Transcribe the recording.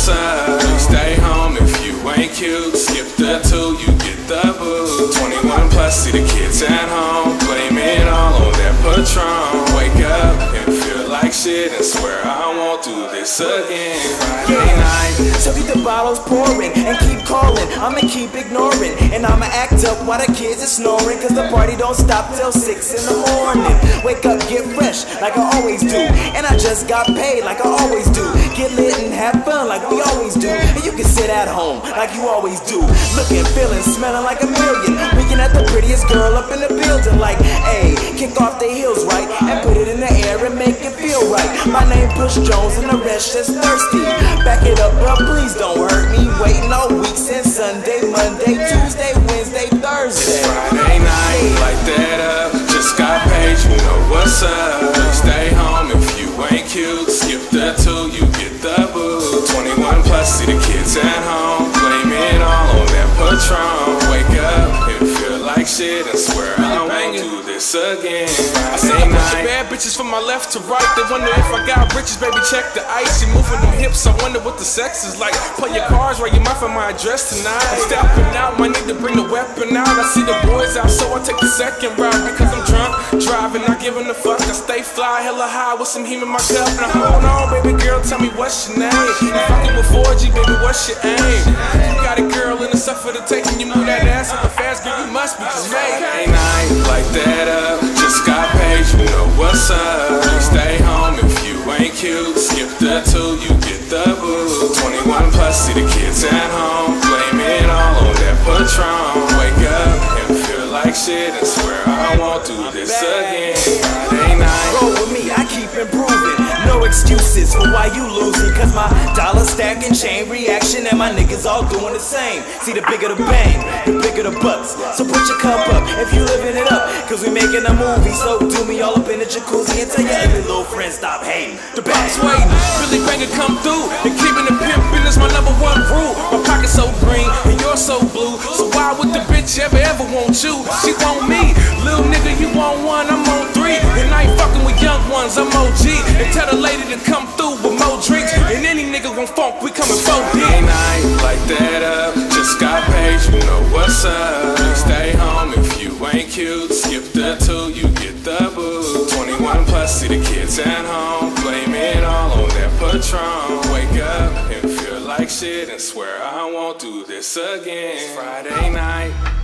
what's up. Stay home if you ain't cute. Skip the 2, you get the boo. 21 plus, see the kids at home. Blame it all on that Patron. Wake up and feel like shit and swear I won't do this again. Friday night, so keep the bottles pouring and keep calling. I'ma keep ignoring and I'ma act up while the kids are snoring. Cause the party don't stop till 6 in the morning. Wake up, get fresh like I always do. And I just got paid like I always do. Get lit and have fun like we always do. And you can sit at home like you always do. Looking, feeling, smelling like a million. Looking at the prettiest girl up in the building like, hey, kick off the heels right and put it in the air and make it feel right. My name Push Jones and the rest just thirsty. Back it up, but please don't hurt me. Waiting all week since Sunday, Monday, Tuesday, Wednesday, Thursday. It's Friday night, light that up. Just got paid, you know what's up. Stay home if you ain't cute. Skip the 2, you get the boo. 21 plus, see the kids at home. Blame it all on that Patron. Wake up and feel like shit and swear I won't do this again. I see a bunch of bad bitches from my left to right. They wonder if I got riches, baby, check the ice. You moving them hips, I wonder what the sex is like. Play your cards right, you might find my address tonight. I'm stepping out, might need to bring the weapon out. I see the boys out, so I take the second route. Because I'm drunk, driving, not giving a fuck. I stay fly, hella high with some heme in my cup. Now hold on, baby girl, tell me what's your name. You fucking with 4G, baby, what's your aim? You got a girl in the stuff for the taking. You move that ass up fast, girl, you must be just made. Friday night, light that up. Just got paid, you know what's up. Stay home if you ain't cute. Skip the 2, you get the boo. 21 plus, see the kids at home. Blame it all on that Patron. Wake up and feel like shit and swear I won't do this again. Friday night. Roll with me, I keep improving. No excuses for why you losing. Cause my dollar stacking, chain reaction, and my niggas all doing the same. See, the bigger the bang, the bigger the bucks. So put your cup up if you living it up. Cause we making a movie, so do me all up in the jacuzzi and tell your ugly little friends stop hating. The Box bang. waiting, Billy Banger come through. And keeping the pimp business my #1 rule. My pocket's so green and you're so blue. So why would the bitch ever want you? She want me, little nigga, you want 1, I'm on 3. And I ain't fucking with young ones, I'm OG. And tell the lady to come through with more drinks. And any nigga gon' funk, we coming 4D. Friday night, light that up. Just got paid, you know what's up. Stay home if you ain't cute. Skip the 2, you get the boo. 21 plus, see the kids at home. Blame it all on that Patron. Wake up and feel like shit and swear I won't do this again. It's Friday night.